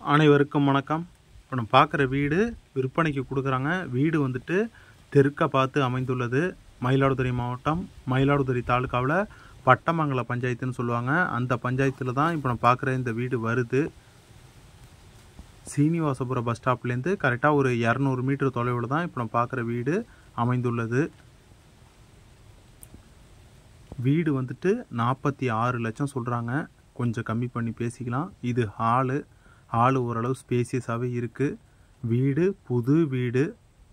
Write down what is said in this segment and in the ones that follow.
அனைவருக்கும் வணக்கம். இப்போ நம்ம பார்க்குற வீடு விற்பனைக்கு கொடுக்குறாங்க. வீடு வந்துட்டு தெற்க பார்த்து அமைந்துள்ளது. மயிலாடுதுறை மாவட்டம், மயிலாடுதுறை தாலுக்காவில் பட்டமங்கலம் பஞ்சாயத்துன்னு சொல்லுவாங்க. அந்த பஞ்சாயத்தில் தான் இப்போ நம்ம பார்க்குற இந்த வீடு வருது. சீனிவாசபுரம் பஸ் ஸ்டாப்லேருந்து கரெக்டாக ஒரு 200 மீட்டர் தொலைவில் தான் இப்போ நம்ம பார்க்குற வீடு அமைந்துள்ளது. வீடு வந்துட்டு 46 லட்சம் சொல்கிறாங்க. கொஞ்சம் கம்மி பண்ணி பேசிக்கலாம். இது ஹாலு ஓரளவு ஸ்பேசியஸாகவே இருக்குது. வீடு புது வீடு,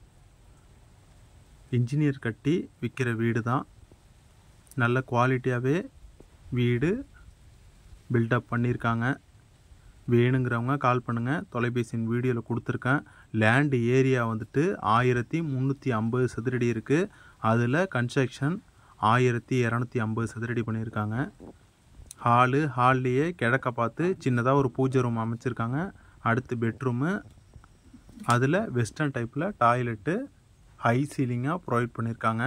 இன்ஜினியர் கட்டி விற்கிற வீடு தான். நல்ல குவாலிட்டியாகவே வீடு பில்டப் பண்ணியிருக்காங்க. வேணுங்கிறவங்க கால் பண்ணுங்கள். தொலைபேசியின் வீடியோவில் கொடுத்துருக்கேன். லேண்டு ஏரியா வந்துட்டு 1350 சதுரடி இருக்குது. அதில் கன்ஸ்ட்ரக்ஷன் 1250 சதுரடி பண்ணியிருக்காங்க. ஹால்லையே கிழக்க பார்த்து சின்னதாக ஒரு பூஜை ரூம் அமைச்சிருக்காங்க. அடுத்து பெட்ரூமு, அதில் வெஸ்டர்ன் டைப்பில் டாய்லெட்டு, ஹை சீலிங்காக ப்ரொவைட் பண்ணியிருக்காங்க.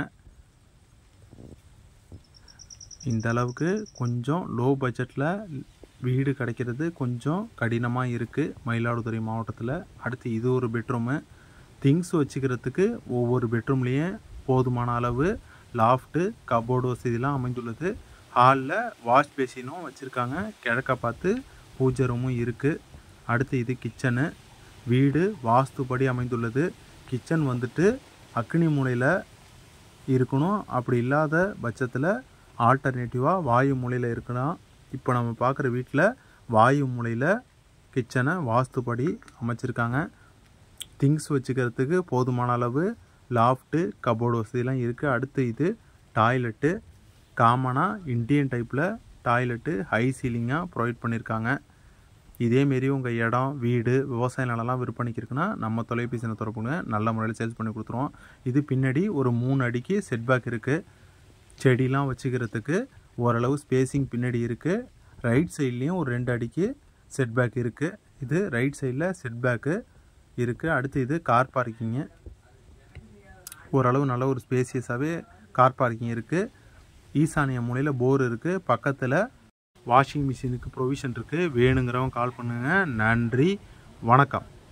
இந்த அளவுக்கு கொஞ்சம் லோ பட்ஜெட்டில் வீடு கிடைக்கிறது கொஞ்சம் கடினமாக இருக்குது மயிலாடுதுறை மாவட்டத்தில். அடுத்து இது ஒரு பெட்ரூமு. திங்ஸ் வச்சுக்கிறதுக்கு ஒவ்வொரு பெட்ரூம்லேயும் போதுமான அளவு லாஃப்ட்டு, கபோர்டு வசதியெலாம் அமைந்துள்ளது. ஹாலில் வாஷ் பேசினும் வச்சுருக்காங்க. கிழக்க பார்த்து பூஜை ரூமும் இருக்குது. அடுத்து இது கிச்சனு. வீடு வாஸ்துப்படி அமைந்துள்ளது. கிச்சன் வந்துட்டு அக்னி மூலையில் இருக்கணும். அப்படி இல்லாத பட்சத்தில் ஆல்டர்னேட்டிவாக வாயு மூலையில் இருக்கலாம். இப்போ நம்ம பார்க்குற வீட்டில் வாயு மூலையில் கிச்சனை வாஸ்துப்படி அமைச்சிருக்காங்க. திங்ஸ் வச்சுக்கிறதுக்கு போதுமான அளவு லாஃப்ட்டு, கபோர்டு வசதியெலாம் இருக்குது. அடுத்து இது டாய்லெட்டு. காமனாக இண்டியன் டைப்பில் டாய்லெட்டு, ஹை சீலிங்காக ப்ரொவைட் பண்ணியிருக்காங்க. இதேமாரி உங்கள் இடம், வீடு, விவசாய நிலம்லாம் விற்பனைக்கு இருக்குன்னா நம்ம தொலைபேசியில் தொடர்புங்க. நல்ல முறையில் சேல்ஸ் பண்ணி கொடுத்துருவோம். இது பின்னாடி ஒரு 3 அடிக்கு செட்பேக் இருக்குது. செடிலாம் வச்சுக்கிறதுக்கு ஓரளவு ஸ்பேஸிங் பின்னாடி இருக்குது. ரைட் சைட்லேயும் ஒரு 2 அடிக்கு செட்பேக் இருக்குது. இது ரைட் சைடில் செட்பேக்கு இருக்குது. அடுத்து இது கார் பார்க்கிங்கு. ஓரளவு நல்ல ஒரு ஸ்பேசியஸாகவே கார் பார்க்கிங் இருக்குது. ஈசானிய மூலையில் போர் இருக்குது. பக்கத்தில் வாஷிங் மிஷினுக்கு ப்ரொவிஷன் இருக்குது. வேணுங்கிறவங்க கால் பண்ணுங்கள். நன்றி, வணக்கம்.